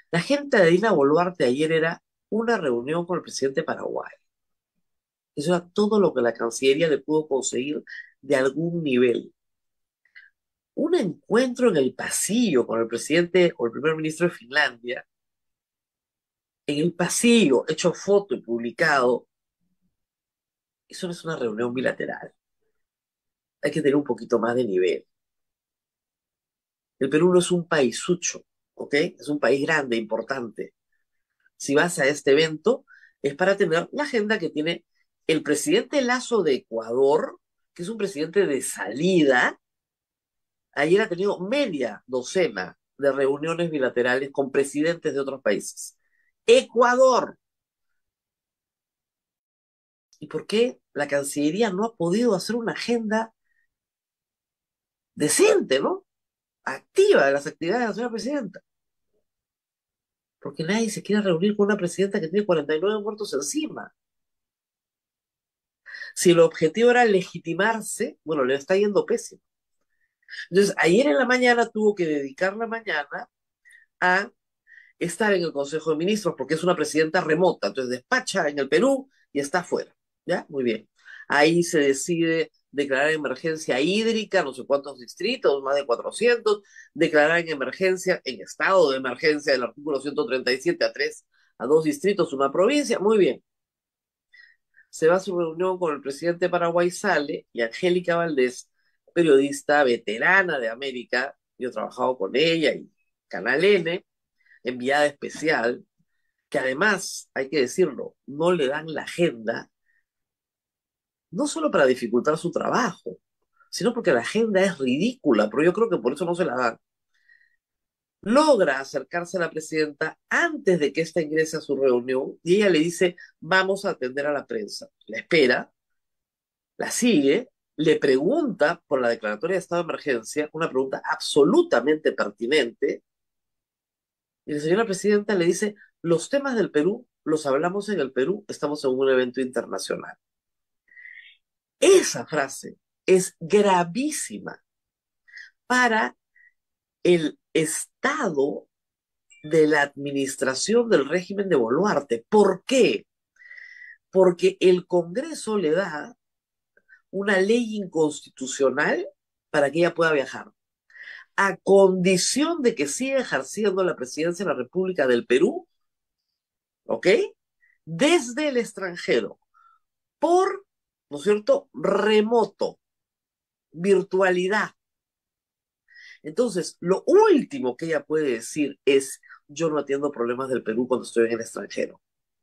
La agenda de Dina Boluarte ayer era una reunión con el presidente de Paraguay. Eso era todo lo que la Cancillería le pudo conseguir de algún nivel. Un encuentro en el pasillo con el presidente o el primer ministro de Finlandia, en el pasillo, hecho foto y publicado, eso no es una reunión bilateral. Hay que tener un poquito más de nivel. El Perú no es un paisucho, ¿ok? Es un país grande, importante. Si vas a este evento, es para tener la agenda que tiene el presidente Lazo de Ecuador, que es un presidente de salida. Ayer ha tenido media docena de reuniones bilaterales con presidentes de otros países. Ecuador. ¿Y por qué la Cancillería no ha podido hacer una agenda decente, ¿no? Activa de las actividades de la señora presidenta? Porque nadie se quiere reunir con una presidenta que tiene 49 muertos encima. Si el objetivo era legitimarse, bueno, le está yendo pésimo. Entonces, ayer en la mañana tuvo que dedicar la mañana a estar en el Consejo de Ministros porque es una presidenta remota, entonces despacha en el Perú y está afuera. ¿Ya? Muy bien. Ahí se decide declarar emergencia hídrica, no sé cuántos distritos, más de 400, declarar en emergencia, en estado de emergencia del artículo 137 a dos distritos, una provincia, muy bien. Se va a su reunión con el presidente de Paraguay, sale, y Angélica Valdés, periodista veterana de América, yo he trabajado con ella y Canal N, enviada especial, que además, hay que decirlo, no le dan la agenda, no solo para dificultar su trabajo, sino porque la agenda es ridícula, pero yo creo que por eso no se la dan. Logra acercarse a la presidenta antes de que ésta ingrese a su reunión y ella le dice, vamos a atender a la prensa. La espera, la sigue, le pregunta por la declaratoria de estado de emergencia, una pregunta absolutamente pertinente, y la señora presidenta le dice, los temas del Perú los hablamos en el Perú, estamos en un evento internacional. Esa frase es gravísima para el estado de la administración del régimen de Boluarte. ¿Por qué? Porque el Congreso le da una ley inconstitucional para que ella pueda viajar, a condición de que siga ejerciendo la presidencia de la República del Perú, ¿ok? Desde el extranjero, por, ¿no es cierto?, remoto, virtualidad. Entonces, lo último que ella puede decir es, yo no atiendo problemas del Perú cuando estoy en el extranjero.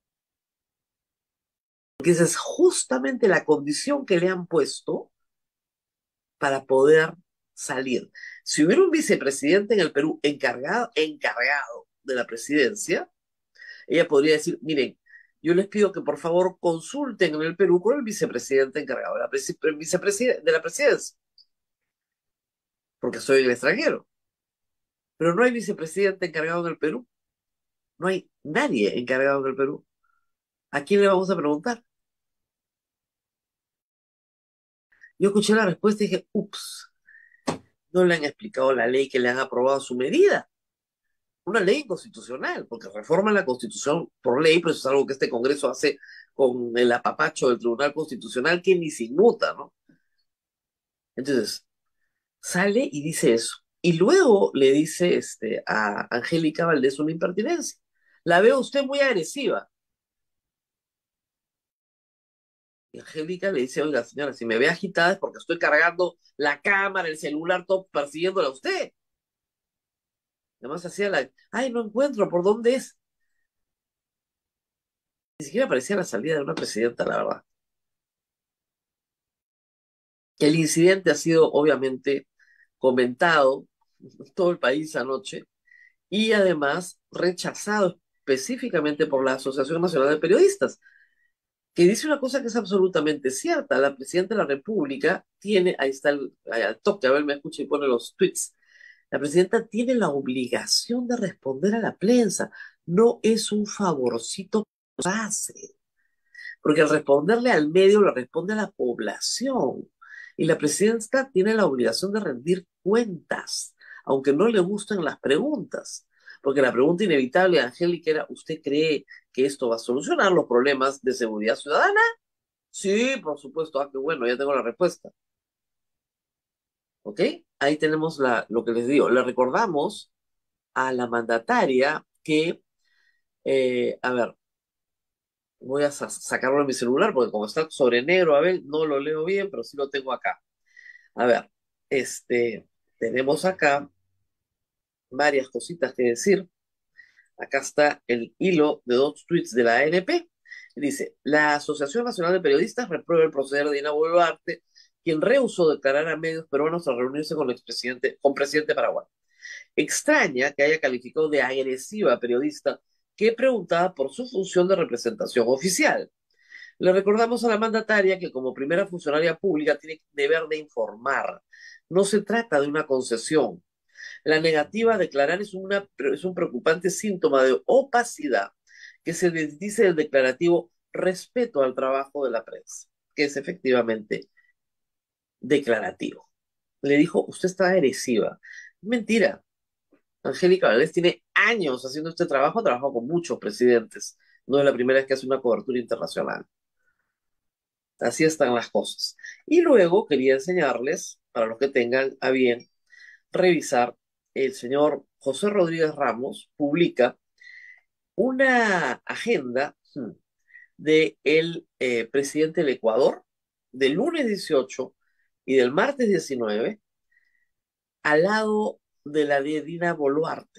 Porque esa es justamente la condición que le han puesto para poder salir. Si hubiera un vicepresidente en el Perú encargado de la presidencia, ella podría decir, miren, yo les pido que por favor consulten en el Perú con el vicepresidente encargado de la presidencia, porque soy en el extranjero. Pero no hay vicepresidente encargado en el Perú, no hay nadie encargado en el Perú. ¿A quién le vamos a preguntar? Yo escuché la respuesta y dije, ups, no le han explicado la ley que le han aprobado su medida. Una ley inconstitucional, porque reforman la Constitución por ley, pero eso es algo que este Congreso hace con el apapacho del Tribunal Constitucional que ni se inmuta, ¿no? Entonces, sale y dice eso. Y luego le dice a Angélica Valdés una impertinencia. La veo usted muy agresiva. Y Angélica le dice, oiga, señora, si me ve agitada es porque estoy cargando la cámara, el celular, todo persiguiéndola a usted. Además hacía ay, no encuentro por dónde es. Ni siquiera parecía la salida de una presidenta, la verdad. El incidente ha sido obviamente comentado en todo el país anoche y además rechazado específicamente por la Asociación Nacional de Periodistas, que dice una cosa que es absolutamente cierta. La presidenta de la República tiene, ahí está al toque, a ver, me escucha y pone los tweets. La presidenta tiene la obligación de responder a la prensa, no es un favorcito que hace. Porque al responderle al medio le responde a la población. Y la presidenta tiene la obligación de rendir cuentas, aunque no le gusten las preguntas. Porque la pregunta inevitable de Angélica era, ¿usted cree que esto va a solucionar los problemas de seguridad ciudadana? Sí, por supuesto. Ah, qué bueno, ya tengo la respuesta. ¿Ok? Ahí tenemos lo que les digo. Le recordamos a la mandataria que, a ver, voy a sacarlo de mi celular porque como está sobre negro, a ver, no lo leo bien, pero sí lo tengo acá. A ver, tenemos acá varias cositas que decir. Acá está el hilo de dos tweets de la ANP. Dice, la Asociación Nacional de Periodistas reprueba el proceder de Dina Boluarte, quien rehusó declarar a medios peruanos al reunirse con el expresidente, con presidente Paraguay. Extraña que haya calificado de agresiva periodista que preguntaba por su función de representación oficial. Le recordamos a la mandataria que como primera funcionaria pública tiene deber de informar. No se trata de una concesión. La negativa a declarar es un preocupante síntoma de opacidad que se desdice del declarativo respeto al trabajo de la prensa, que es efectivamente declarativo. Le dijo, usted está agresiva. Mentira. Angélica Valdés tiene años haciendo este trabajo, ha trabajado con muchos presidentes. No es la primera vez que hace una cobertura internacional. Así están las cosas. Y luego quería enseñarles, para los que tengan a bien revisar, el señor José Rodríguez Ramos publica una agenda del presidente del Ecuador del lunes 18 y del martes 19 al lado de la de Dina Boluarte.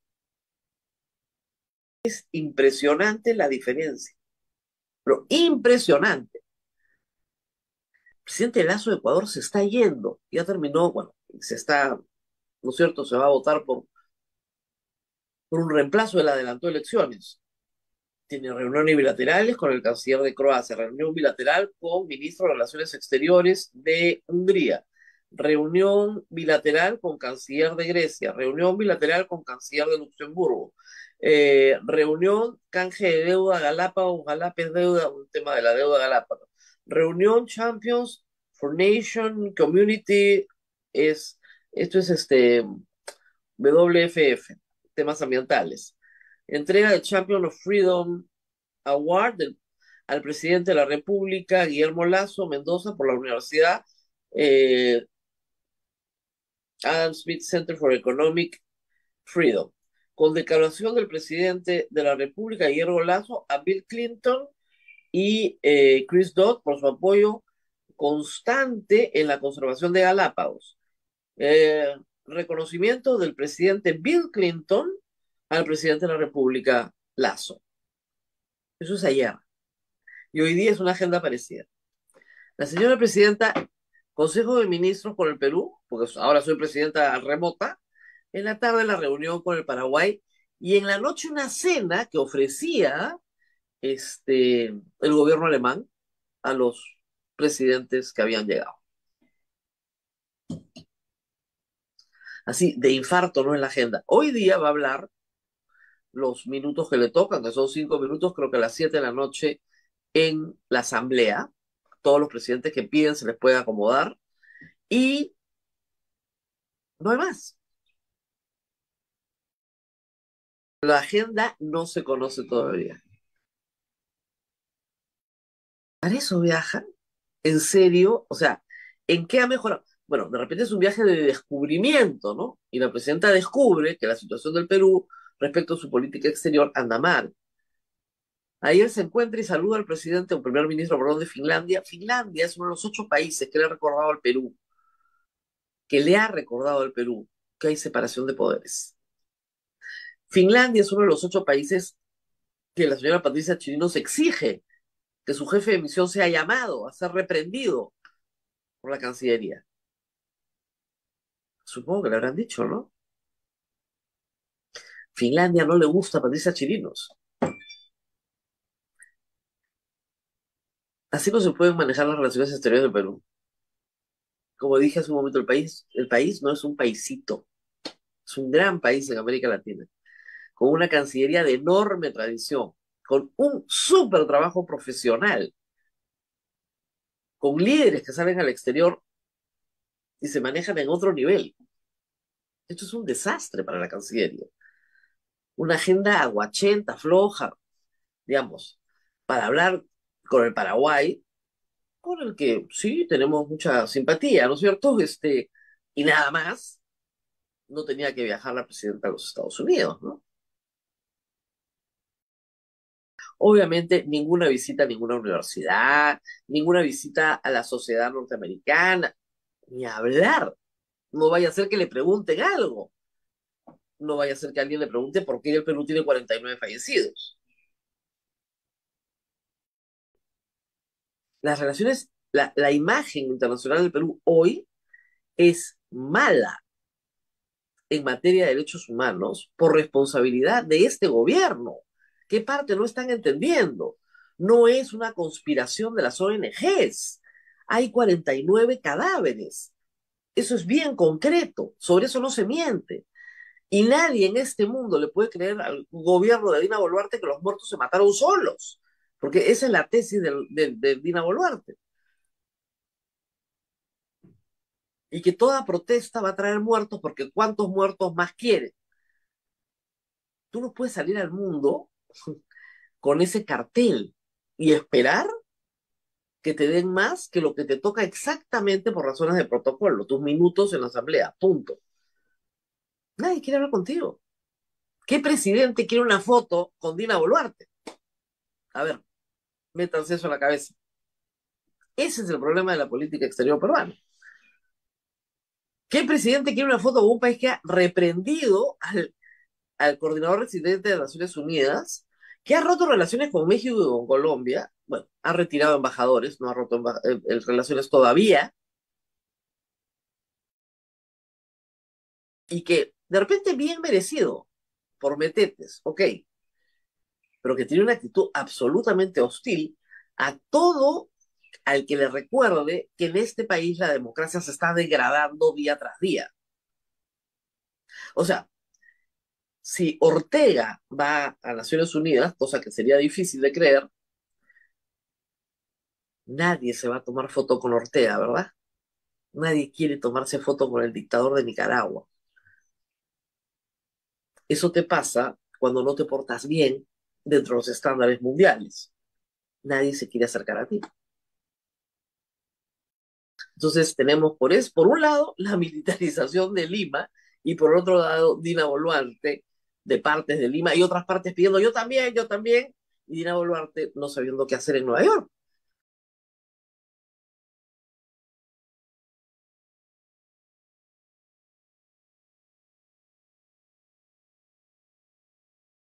Es impresionante la diferencia, pero impresionante. El presidente Lazo de Ecuador se está yendo, ya terminó, bueno, se está, ¿no es cierto?, se va a votar por un reemplazo, él adelantó elecciones. Tiene reuniones bilaterales con el canciller de Croacia, reunión bilateral con ministro de Relaciones Exteriores de Hungría, reunión bilateral con canciller de Grecia, reunión bilateral con canciller de Luxemburgo, reunión canje de deuda Galápagos, Galápagos deuda, un tema de la deuda Galápagos, reunión Champions for Nation Community, es, esto es WFF, temas ambientales. Entrega del Champion of Freedom Award al presidente de la República, Guillermo Lazo Mendoza, por la Universidad eh, Adam Smith Center for Economic Freedom. Con declaración del presidente de la República, Guillermo Lazo, a Bill Clinton y Chris Dodd por su apoyo constante en la conservación de Galápagos. Reconocimiento del presidente Bill Clinton al presidente de la República, Lazo. Eso es ayer. Y hoy día es una agenda parecida. La señora presidenta, Consejo de Ministros con el Perú, porque ahora soy presidenta remota, en la tarde la reunión con el Paraguay y en la noche una cena que ofrecía el gobierno alemán a los presidentes que habían llegado. Así, de infarto, no en la agenda. Hoy día va a hablar los minutos que le tocan, que son 5 minutos, creo que a las 7 de la noche en la asamblea. Todos los presidentes que piden se les puede acomodar y no hay más. La agenda no se conoce todavía. ¿Para eso viajan? ¿En serio? O sea, ¿en qué ha mejorado? Bueno, de repente es un viaje de descubrimiento, ¿no? Y la presidenta descubre que la situación del Perú respecto a su política exterior anda mal. Ayer se encuentra y saluda al presidente o primer ministro, perdón, de Finlandia. Finlandia es uno de los 8 países que le ha recordado al Perú, que le ha recordado al Perú que hay separación de poderes. Finlandia es uno de los 8 países que la señora Patricia Chirinos exige que su jefe de misión sea llamado a ser reprendido por la Cancillería. Supongo que le habrán dicho, ¿no? Finlandia no le gusta a Patricia Chirinos. Así no se pueden manejar las relaciones exteriores del Perú. Como dije hace un momento, el país no es un paisito, es un gran país en América Latina, con una cancillería de enorme tradición, con un súper trabajo profesional, con líderes que salen al exterior y se manejan en otro nivel. Esto es un desastre para la Cancillería. una agenda aguachenta, floja, digamos, para hablar con el Paraguay, con el que sí tenemos mucha simpatía, ¿no es cierto? Y nada más, no tenía que viajar la presidenta a los Estados Unidos, ¿no? Obviamente, ninguna visita a ninguna universidad, ninguna visita a la sociedad norteamericana, ni hablar. No vaya a ser que le pregunten algo. No vaya a ser que alguien le pregunte por qué el Perú tiene 49 fallecidos. Las relaciones, la imagen internacional del Perú hoy es mala en materia de derechos humanos por responsabilidad de este gobierno. ¿Qué parte no están entendiendo? No es una conspiración de las ONGs. Hay 49 cadáveres. Eso es bien concreto. Sobre eso no se miente. Y nadie en este mundo le puede creer al gobierno de Dina Boluarte que los muertos se mataron solos. Porque esa es la tesis de Dina Boluarte. Y que toda protesta va a traer muertos porque ¿cuántos muertos más quieren? Tú no puedes salir al mundo con ese cartel y esperar que te den más que lo que te toca exactamente por razones de protocolo, tus minutos en la asamblea, punto. Nadie quiere hablar contigo. ¿Qué presidente quiere una foto con Dina Boluarte? A ver, métanse eso en la cabeza. Ese es el problema de la política exterior peruana. ¿Qué presidente quiere una foto con un país que ha reprendido al coordinador residente de Naciones Unidas, que ha roto relaciones con México y con Colombia? Bueno, ha retirado embajadores, no ha roto relaciones todavía, y que de repente bien merecido por metetes, ok, pero que tiene una actitud absolutamente hostil a todo al que le recuerde que en este país la democracia se está degradando día tras día. O sea, si Ortega va a Naciones Unidas, cosa que sería difícil de creer, nadie se va a tomar foto con Ortega, ¿verdad? Nadie quiere tomarse foto con el dictador de Nicaragua. Eso te pasa cuando no te portas bien dentro de los estándares mundiales. Nadie se quiere acercar a ti. Entonces tenemos por un lado la militarización de Lima y por otro lado Dina Boluarte de partes de Lima y otras partes pidiendo yo también, y Dina Boluarte no sabiendo qué hacer en Nueva York.